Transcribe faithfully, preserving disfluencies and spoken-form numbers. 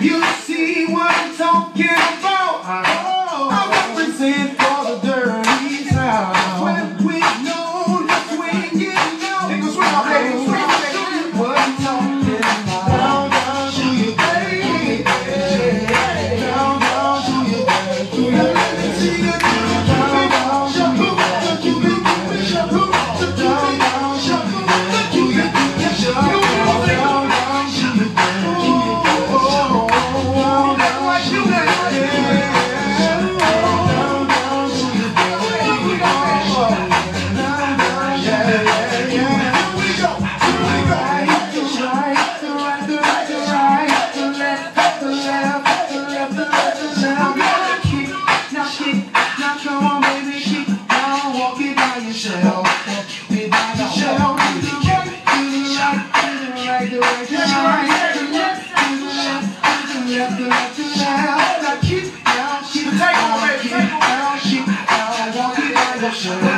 You see what I'm talking about? Oh, I represent for the dirty sound. When we know, that's when you know. Niggas swing up, ladies, swing up, ladies. What I'm talking about? Down, down to your baby. Down, down to your baby. Let me see you do it. Down, down to your baby. Down, down to your baby. Down, down. Take on, baby, take on.